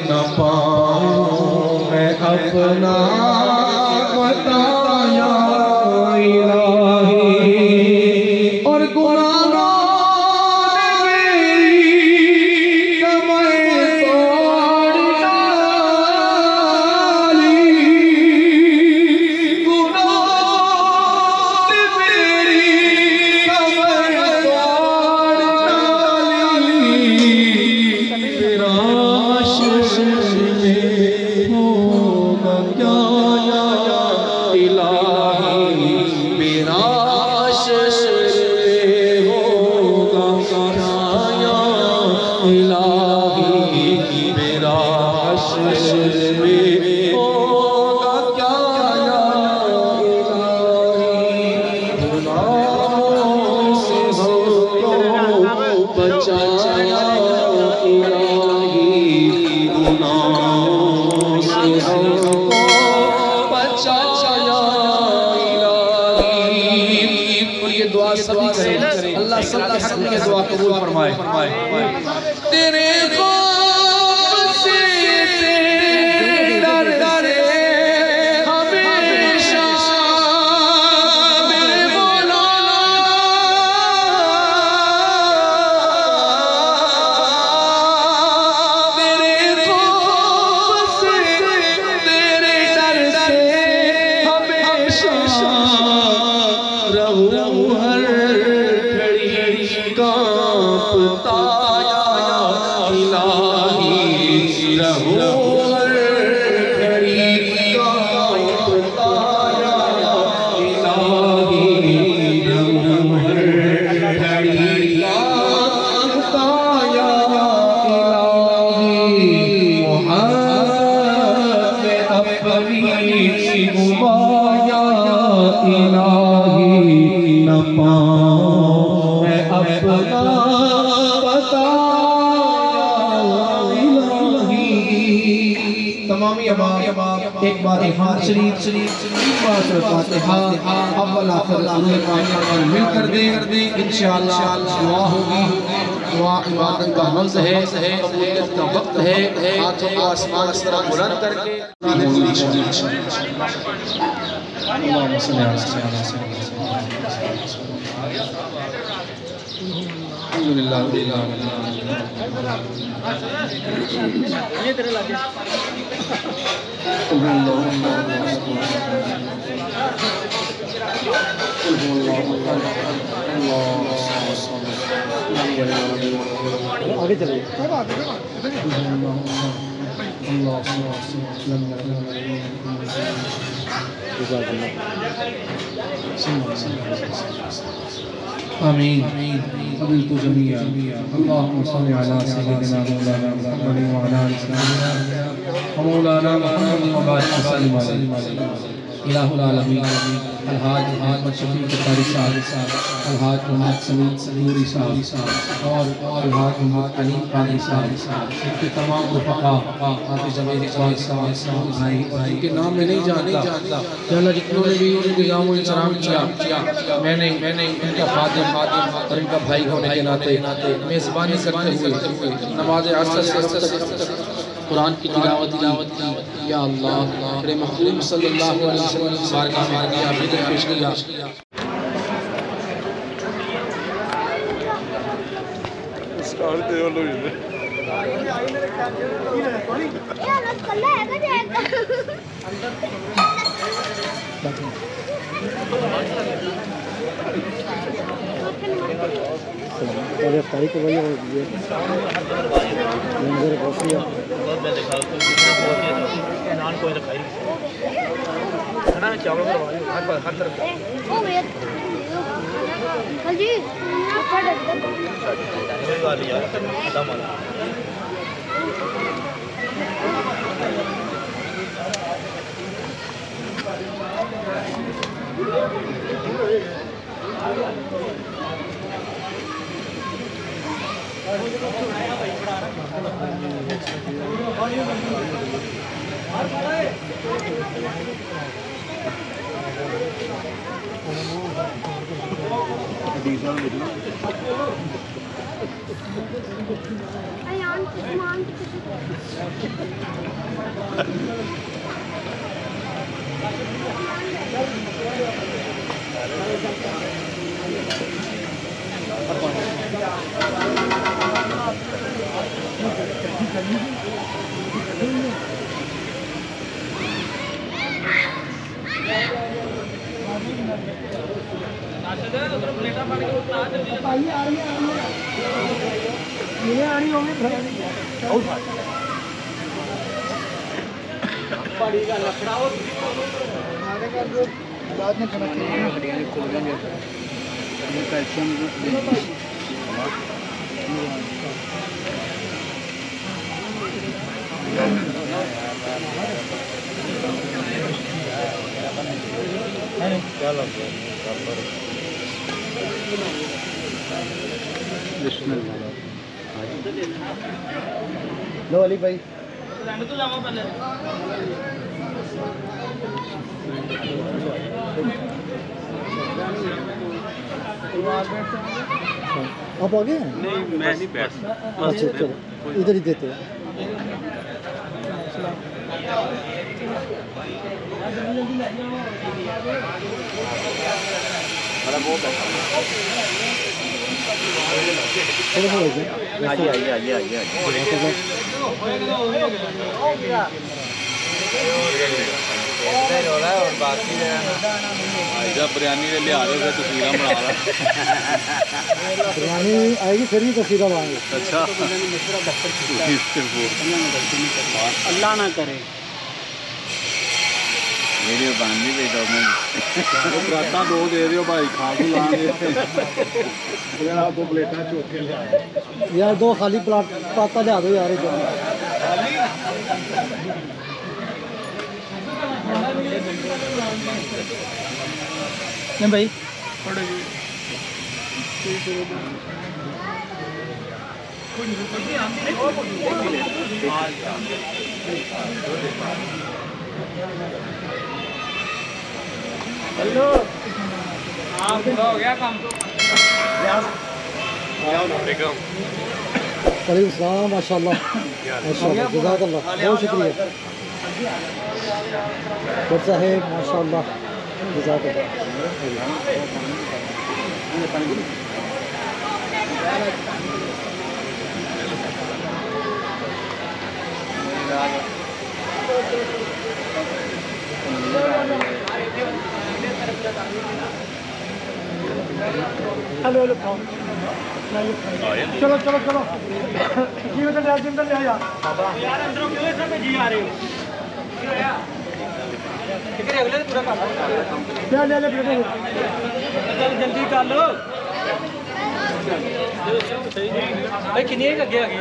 نہ پاؤں میں اپنا بتایا الہی اور گناہوں اللہ سب کے حق میں دعا قبول فرمائے تیرے خوف سے ڈر ہمیشہ میرے مولا تیرے خوف سے تیرے ڈر سے ہمیشہ رہوں ہر کانپتا الہی رہوں ہر گھڑی کانپتا الہی رہوں ہر گھڑی کانپتا الہی محمد اپنی گوایا الہی نہ پاؤں میں اپنا تمامی اباب ایک بار شریف فاتحہ اول آخر مل کر دیں انشاءاللہ دعا ہوگی دعا عبادت کا لفظ ہے قبولیت کا وقت ہے ہاتھوں کو آسمان اس طرح بلند کر کے اللہم صلی اللہ علیہ وسلم الحمدللہ یہ تیرے لاجے آگے چلے آمین قبلت جميعا اللهم صل على سيدنا مولانا محمد وعلى آل سيدنا ومولانا محمد وبارك وسلم عليه الہ العالمین الحاج محمد شفیق قاری صاحب الحاج محمد سمید نوری صاحب اور الحاج محمد علیم قادری صاحب ان کے تمام رفقا حافظ جمیل اقبال صاحب ان کے نام میں نہیں جانتا جانا جتنوں نے بھی انتظام و انسلام کیا میں نے ان کا خادم اور ان کا بھائی ہونے کے ناطے میزبانی کرتے ہوئے نماز عصر سے قرآن کی تلاوت کی یا اللہ میرے محبوب صلی اللہ علیہ وسلم کی بارگاہ میں عابد پیش کیا پہلے افطاری کو وہی ہو گئی ہے منظر پہنچی ہے میں دکھا نان کوئی دکھائی کھانا چاول کروائی ہر طرف او بھیا ہاں جی बाद में खाना कैल्शियम लो अली भाई आप आ गए? नहीं मैं नहीं बैठ अच्छा चलो इधर ही देते हैं। और बाकी जब बिरयानी ले लिया रहे तस्वीर बना रहा बिरयानी आएगी फिर ही तस्वीर बनाएंगे। अच्छा अल्लाह ना करे वीडियो बन नहीं रही तो मैं राता दो दे दियो भाई खा भी लांगे दो प्लेटा चोखे ले यार दो खाली प्लाट पाता लिया दो यार इधर नहीं भाई हेलो हाँ पूरा हो गया काम वालेकुम सलाम माशाल्लाह माशाल्लाह जज़ाकल्लाह बहुत शुक्रिया सर साहेब माशाल्लाह जज़ाकल्लाह हेलो हेलो चलो चलो चलो जी मैं तो जिम कर ले यार अंदरों क्यों सब जी आ रहे हो ठीक है अगले पूरा कर ले ले जल्दी कर लो भाई कितने अगे आ गए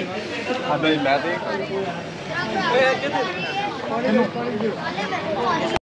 मैं